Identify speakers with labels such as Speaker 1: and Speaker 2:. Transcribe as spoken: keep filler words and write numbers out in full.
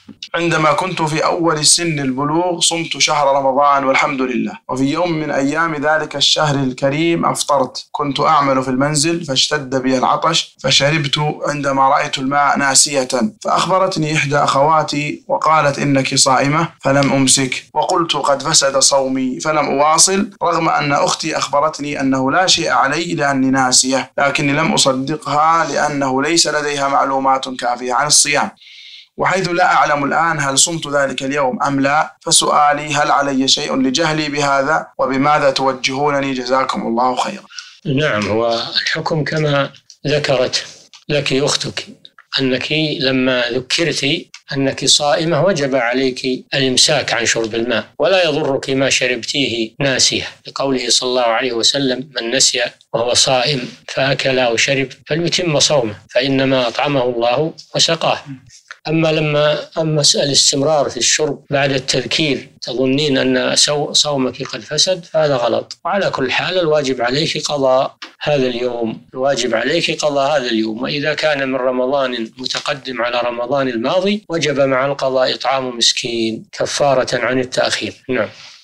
Speaker 1: عندما كنت في أول سن البلوغ صمت شهر رمضان والحمد لله، وفي يوم من أيام ذلك الشهر الكريم أفطرت. كنت أعمل في المنزل فاشتد بي العطش فشربت عندما رأيت الماء ناسية، فأخبرتني إحدى أخواتي وقالت إنك صائمة، فلم أمسك وقلت قد فسد صومي فلم أواصل، رغم أن أختي أخبرتني أنه لا شيء علي لأني ناسية، لكني لم أصدقها لأنه ليس لديها معلومات كافية عن الصيام. وحيث لا أعلم الآن هل صمت ذلك اليوم أم لا، فسؤالي هل علي شيء لجهلي بهذا، وبماذا توجهونني جزاكم الله خيرا؟
Speaker 2: نعم، هو الحكم كما ذكرت لك أختك، أنك لما ذكرت أنك صائمة وجب عليك الإمساك عن شرب الماء، ولا يضرك ما شربتيه ناسية، لقوله صلى الله عليه وسلم: من نسي وهو صائم فأكل أو شرب فليتم صومه فإنما أطعمه الله وسقاه. أما لما أما الاستمرار في الشرب بعد التذكير تظنين أن صومك قد فسد، فهذا غلط. وعلى كل حال الواجب عليك قضاء هذا اليوم، الواجب عليك قضاء هذا اليوم، وإذا كان من رمضان متقدم على رمضان الماضي وجب مع القضاء إطعام مسكين كفارة عن التأخير. نعم.